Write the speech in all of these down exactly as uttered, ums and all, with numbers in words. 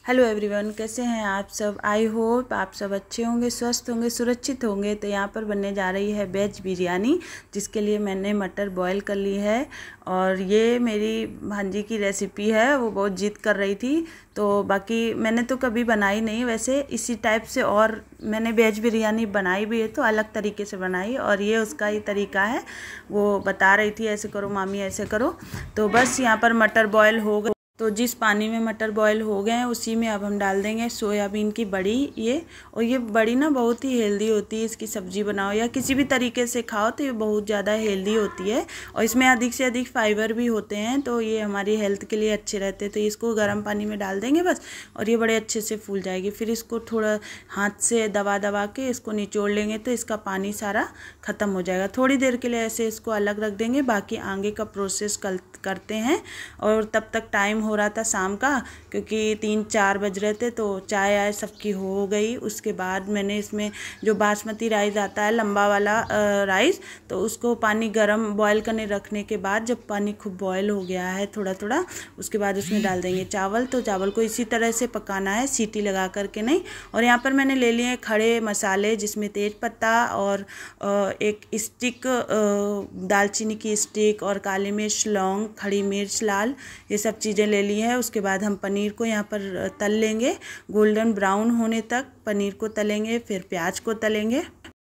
Hello everyone, कैसे हैं आप सब। आई होप आप सब अच्छे होंगे, स्वस्थ होंगे, सुरक्षित होंगे। तो यहाँ पर बनने जा रही है वेज बिरयानी, जिसके लिए मैंने मटर बॉईल कर ली है। और ये मेरी भांजी की रेसिपी है, वो बहुत जिद कर रही थी। तो बाकी मैंने तो कभी बनाई नहीं, वैसे इसी टाइप से और मैंने वेज बिरयानी बनाई भी है, तो अलग तरीके से बनाई। और ये उसका ही तरीका है, वो बता रही थी ऐसे करो मामी, ऐसे करो। तो बस यहाँ पर मटर बॉईल हो गए। तो जिस पानी में मटर बॉईल हो गए हैं उसी में अब हम डाल देंगे सोयाबीन की बड़ी। ये और ये बड़ी ना बहुत ही हेल्दी होती है, इसकी सब्ज़ी बनाओ या किसी भी तरीके से खाओ तो ये बहुत ज़्यादा हेल्दी होती है। और इसमें अधिक से अधिक फाइबर भी होते हैं, तो ये हमारी हेल्थ के लिए अच्छे रहते हैं। तो इसको गर्म पानी में डाल देंगे बस, और ये बड़े अच्छे से फूल जाएगी। फिर इसको थोड़ा हाथ से दबा दबा के इसको निचोड़ लेंगे, तो इसका पानी सारा ख़त्म हो जाएगा। थोड़ी देर के लिए ऐसे इसको अलग रख देंगे, बाकी आगे का प्रोसेस कल करते हैं। और तब तक टाइम हो रहा था शाम का, क्योंकि तीन चार बज रहे थे। तो चाय आय सबकी हो गई। उसके बाद मैंने इसमें जो बासमती राइस आता है, लंबा वाला राइस, तो उसको पानी गरम बॉईल करने रखने के बाद जब पानी खूब बॉईल हो गया है थोड़ा थोड़ा, उसके बाद उसमें डाल देंगे चावल। तो चावल को इसी तरह से पकाना है, सीटी लगा करके नहीं। और यहाँ पर मैंने ले लिए खड़े मसाले, जिसमें तेज पत्ता और एक स्टिक दालचीनी की स्टिक और काली मिर्च, लौंग, खड़ी मिर्च लाल, ये सब चीज़ें ले ली हैं। उसके बाद हम पनीर को यहाँ पर तल लेंगे, गोल्डन ब्राउन होने तक पनीर को तलेंगे, फिर प्याज को तलेंगे।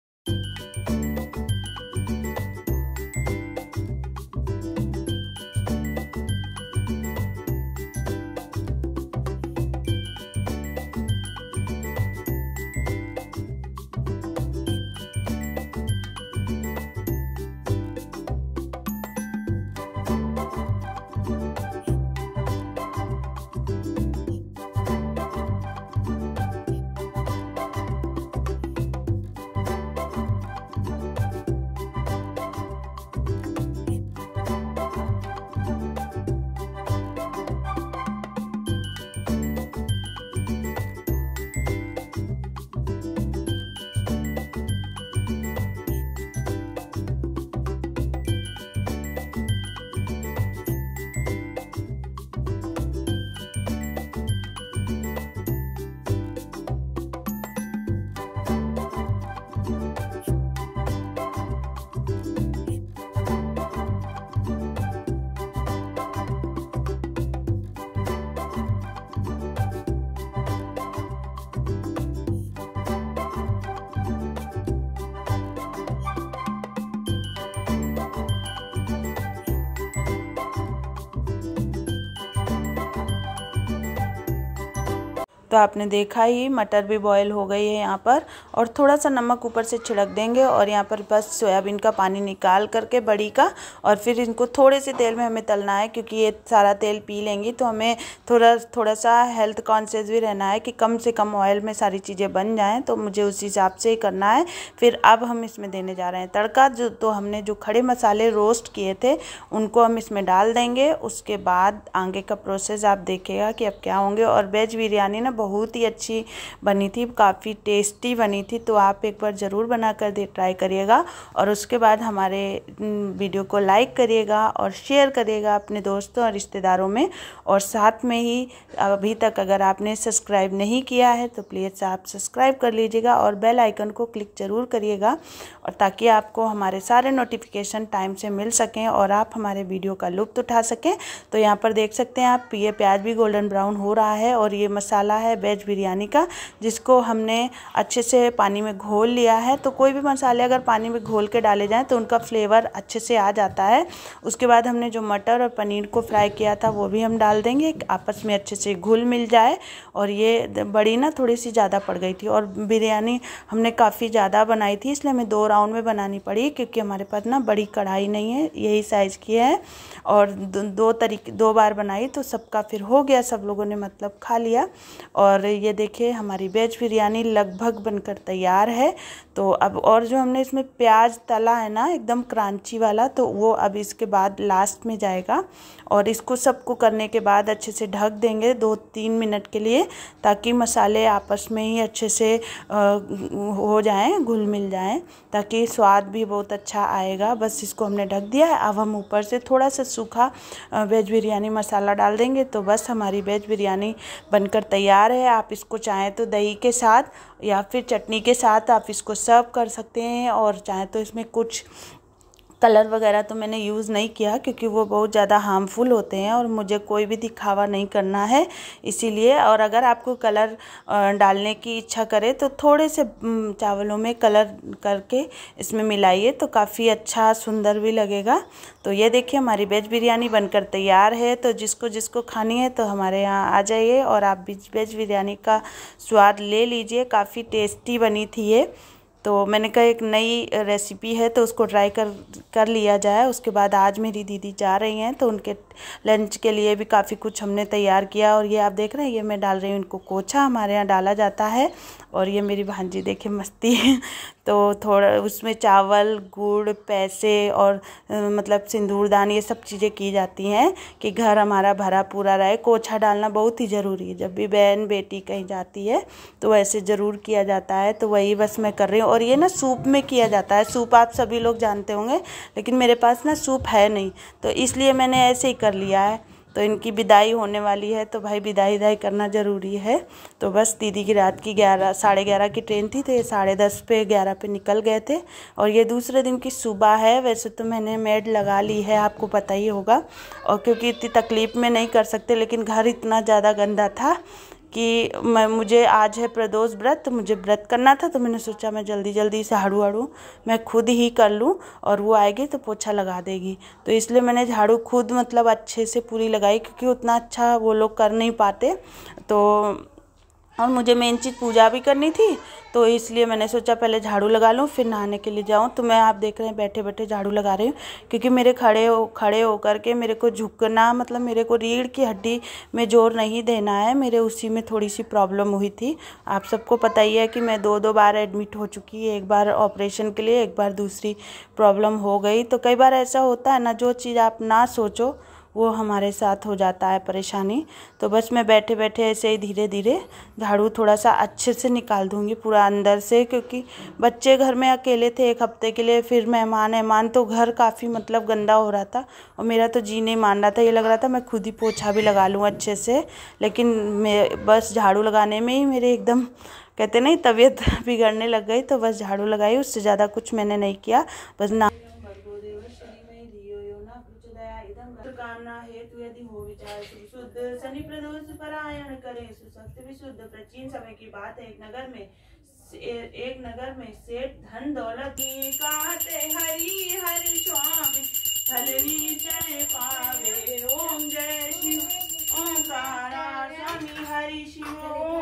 तो आपने देखा ही मटर भी बॉईल हो गई है यहाँ पर, और थोड़ा सा नमक ऊपर से छिड़क देंगे। और यहाँ पर बस सोयाबीन का पानी निकाल करके बड़ी का, और फिर इनको थोड़े से तेल में हमें तलना है, क्योंकि ये सारा तेल पी लेंगी। तो हमें थोड़ा थोड़ा सा हेल्थ कॉन्शियस भी रहना है कि कम से कम ऑयल में सारी चीज़ें बन जाएँ, तो मुझे उस हिसाब से ही करना है। फिर अब हम इसमें देने जा रहे हैं तड़का। जो तो हमने जो खड़े मसाले रोस्ट किए थे उनको हम इसमें डाल देंगे। उसके बाद आगे का प्रोसेस आप देखिएगा कि अब क्या होंगे। और वेज बिरयानी ना बहुत ही अच्छी बनी थी, काफ़ी टेस्टी बनी थी। तो आप एक बार ज़रूर बना कर दे ट्राई करिएगा। और उसके बाद हमारे वीडियो को लाइक करिएगा और शेयर करिएगा अपने दोस्तों और रिश्तेदारों में। और साथ में ही अभी तक अगर आपने सब्सक्राइब नहीं किया है तो प्लीज़ आप सब्सक्राइब कर लीजिएगा और बेल आइकन को क्लिक ज़रूर करिएगा, और ताकि आपको हमारे सारे नोटिफिकेशन टाइम से मिल सकें और आप हमारे वीडियो का लुत्फ़ उठा सकें। तो यहाँ पर देख सकते हैं आप, ये प्याज भी गोल्डन ब्राउन हो रहा है। और ये मसाला है वेज बिरयानी का, जिसको हमने अच्छे से पानी में घोल लिया है। तो कोई भी मसाले अगर पानी में घोल के डाले जाएं तो उनका फ्लेवर अच्छे से आ जाता है। उसके बाद हमने जो मटर और पनीर को फ्राई किया था वो भी हम डाल देंगे, आपस में अच्छे से घुल मिल जाए। और ये बड़ी ना थोड़ी सी ज़्यादा पड़ गई थी, और बिरयानी हमने काफ़ी ज़्यादा बनाई थी, इसलिए हमें दो राउंड में बनानी पड़ी, क्योंकि हमारे पास ना बड़ी कढ़ाई नहीं है, यही साइज़ की है। और दो तरीके दो बार बनाई तो सबका फिर हो गया, सब लोगों ने मतलब खा लिया। और ये देखिए हमारी वेज बिरयानी लगभग बनकर तैयार है। तो अब और जो हमने इसमें प्याज तला है ना एकदम क्रंची वाला, तो वो अब इसके बाद लास्ट में जाएगा। और इसको सबको करने के बाद अच्छे से ढक देंगे दो तीन मिनट के लिए, ताकि मसाले आपस में ही अच्छे से हो जाएं, घुल मिल जाएं, ताकि स्वाद भी बहुत अच्छा आएगा। बस इसको हमने ढक दिया है। अब हम ऊपर से थोड़ा सा सूखा वेज बिरयानी मसाला डाल देंगे, तो बस हमारी वेज बिरयानी बनकर तैयार तैयार है। आप इसको चाहें तो दही के साथ या फिर चटनी के साथ आप इसको सर्व कर सकते हैं, और चाहें तो इसमें कुछ कलर वगैरह तो मैंने यूज़ नहीं किया क्योंकि वो बहुत ज़्यादा हार्मफुल होते हैं और मुझे कोई भी दिखावा नहीं करना है इसीलिए। और अगर आपको कलर डालने की इच्छा करे तो थोड़े से चावलों में कलर करके इसमें मिलाइए तो काफ़ी अच्छा सुंदर भी लगेगा। तो ये देखिए हमारी वेज बिरयानी बनकर तैयार है। तो जिसको जिसको खानी है तो हमारे यहाँ आ जाइए और आप भी वेज बिरयानी का स्वाद ले लीजिए। काफ़ी टेस्टी बनी थी ये। तो मैंने कहा एक नई रेसिपी है तो उसको ट्राई कर कर लिया जाए। उसके बाद आज मेरी दीदी जा रही हैं तो उनके लंच के लिए भी काफ़ी कुछ हमने तैयार किया। और ये आप देख रहे हैं ये मैं डाल रही हूँ इनको कोछा, हमारे यहाँ डाला जाता है। और ये मेरी भांजी देखिए मस्ती है। तो थोड़ा उसमें चावल, गुड़, पैसे और मतलब सिंदूरदान ये सब चीज़ें की जाती हैं कि घर हमारा भरा पूरा रहे। कोछा डालना बहुत ही ज़रूरी है, जब भी बहन बेटी कहीं जाती है तो वैसे ज़रूर किया जाता है। तो वही बस मैं कर रही हूँ। और ये ना सूप में किया जाता है। सूप आप सभी लोग जानते होंगे लेकिन मेरे पास ना सूप है नहीं तो इसलिए मैंने ऐसे ही कर लिया है। तो इनकी विदाई होने वाली है तो भाई विदाई विदाई करना ज़रूरी है। तो बस दीदी की रात की ग्यारह साढ़े ग्यारह की ट्रेन थी तो ये साढ़े दस पे ग्यारह पे निकल गए थे। और ये दूसरे दिन की सुबह है। वैसे तो मैंने मेड लगा ली है, आपको पता ही होगा, और क्योंकि इतनी तकलीफ़ में नहीं कर सकते लेकिन घर इतना ज़्यादा गंदा था कि मैं मुझे आज है प्रदोष व्रत, तो मुझे व्रत करना था तो मैंने सोचा मैं जल्दी जल्दी से झाड़ू वाड़ू मैं खुद ही कर लूँ और वो आएगी तो पोछा लगा देगी। तो इसलिए मैंने झाड़ू खुद मतलब अच्छे से पूरी लगाई क्योंकि उतना अच्छा वो लोग कर नहीं पाते। तो और मुझे मेन चीज़ पूजा भी करनी थी तो इसलिए मैंने सोचा पहले झाड़ू लगा लूँ फिर नहाने के लिए जाऊँ। तो मैं आप देख रहे हैं बैठे बैठे झाड़ू लगा रही हूँ क्योंकि मेरे खड़े हो खड़े होकर के मेरे को झुकना मतलब मेरे को रीढ़ की हड्डी में जोर नहीं देना है। मेरे उसी में थोड़ी सी प्रॉब्लम हुई थी। आप सबको पता ही है कि मैं दो दो बार एडमिट हो चुकी है, एक बार ऑपरेशन के लिए, एक बार दूसरी प्रॉब्लम हो गई। तो कई बार ऐसा होता है ना, जो चीज़ आप ना सोचो वो हमारे साथ हो जाता है परेशानी। तो बस मैं बैठे बैठे ऐसे ही धीरे धीरे झाड़ू थोड़ा सा अच्छे से निकाल दूंगी पूरा अंदर से, क्योंकि बच्चे घर में अकेले थे एक हफ्ते के लिए, फिर मेहमान मेहमान तो घर काफ़ी मतलब गंदा हो रहा था और मेरा तो जी नहीं मान रहा था। ये लग रहा था मैं खुद ही पोछा भी लगा लूँ अच्छे से, लेकिन मैं बस झाड़ू लगाने में ही मेरे एकदम कहते नहीं तबीयत बिगड़ने लग गई। तो बस झाड़ू लगाई, उससे ज़्यादा कुछ मैंने नहीं किया। बस ना कामना हेतु यदि हो विचार शुद्ध शनि प्रदोष परायण करें सुसक्त विशुद्ध। प्राचीन समय की बात है, एक नगर में एक नगर में सेठ धन दौलत काते हरि हरि स्वामी फल निश्चय पावे। ओम जय शिव ओंकारा स्वामी हरि शिव।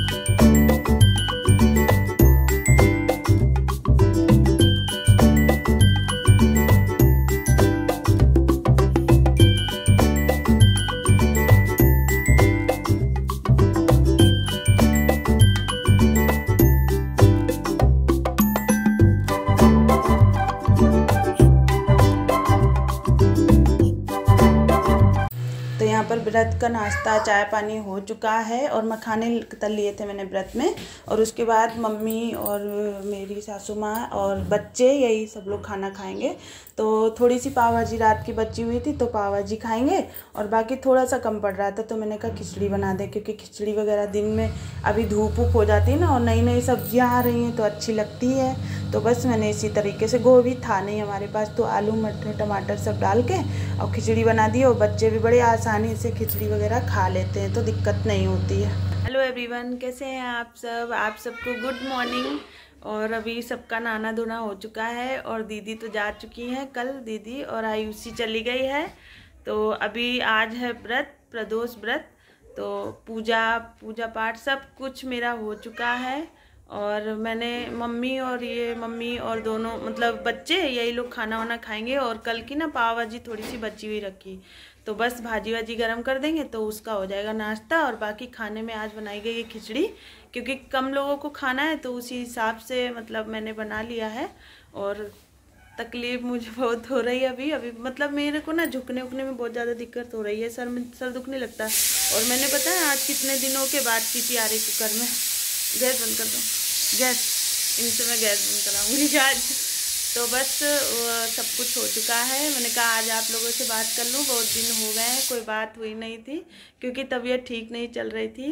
यहाँ पर व्रत का नाश्ता चाय पानी हो चुका है और मखाने तल लिए थे मैंने व्रत में। और उसके बाद मम्मी और मेरी सासू माँ और बच्चे यही सब लोग खाना खाएंगे। तो थोड़ी सी पाव भाजी रात की बची हुई थी तो पाव भाजी खाएंगे और बाकी थोड़ा सा कम पड़ रहा था तो मैंने कहा खिचड़ी बना दे, क्योंकि खिचड़ी वगैरह दिन में अभी धूप वूप हो जाती है ना और नई नई सब्जियां आ रही हैं तो अच्छी लगती है। तो बस मैंने इसी तरीके से, गोभी था नहीं हमारे पास तो आलू मटर टमाटर सब डाल के और खिचड़ी बना दी। और बच्चे भी बड़े आसानी से खिचड़ी वगैरह खा लेते हैं तो दिक्कत नहीं होती है। हेलो एवरीवन, कैसे हैं आप सब? आप सबको गुड मॉर्निंग। और अभी सबका नहाना धोना हो चुका है और दीदी तो जा चुकी हैं कल, दीदी और आयुषी चली गई है। तो अभी आज है व्रत, प्रदोष व्रत, तो पूजा पूजा पाठ सब कुछ मेरा हो चुका है। और मैंने मम्मी और ये मम्मी और दोनों मतलब बच्चे यही लोग खाना वाना खाएंगे। और कल की ना पाव भाजी थोड़ी सी बची हुई रखी तो बस भाजी वाजी गरम कर देंगे तो उसका हो जाएगा नाश्ता। और बाकी खाने में आज बनाई गई है खिचड़ी, क्योंकि कम लोगों को खाना है तो उसी हिसाब से मतलब मैंने बना लिया है। और तकलीफ़ मुझे बहुत हो रही है अभी अभी मतलब मेरे को ना झुकने उकने में बहुत ज़्यादा दिक्कत हो रही है, सर में सर दुखने लगता है। और मैंने पता है आज कितने दिनों के बाद सीटी आ रही कुकर में। गैस बंद कर दो, गैस इनसे मैं गैस बंद कराऊंगी आज। तो बस सब कुछ हो चुका है। मैंने कहा आज आप लोगों से बात कर लूँ, बहुत दिन हो गए हैं कोई बात हुई नहीं थी क्योंकि तबीयत ठीक नहीं चल रही थी।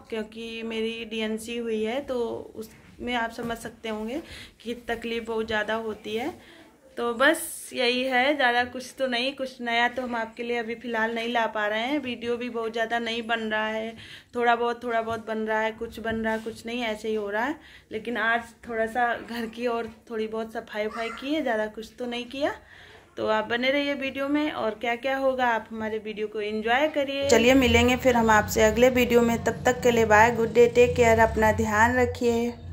क्योंकि मेरी डीएनसी हुई है, तो उसमें आप समझ सकते होंगे कि तकलीफ़ बहुत ज़्यादा होती है। तो बस यही है, ज़्यादा कुछ तो नहीं, कुछ नया तो हम आपके लिए अभी फ़िलहाल नहीं ला पा रहे हैं। वीडियो भी बहुत ज़्यादा नहीं बन रहा है, थोड़ा बहुत थोड़ा बहुत बन रहा है, कुछ बन रहा है कुछ नहीं, ऐसे ही हो रहा है। लेकिन आज थोड़ा सा घर की और थोड़ी बहुत सफाई वफाई की है, ज़्यादा कुछ तो नहीं किया। तो आप बने रहिए वीडियो में, और क्या क्या होगा आप हमारे वीडियो को एंजॉय करिए। चलिए मिलेंगे फिर हम आपसे अगले वीडियो में, तब तक के लिए bye, good day, take care, अपना ध्यान रखिए।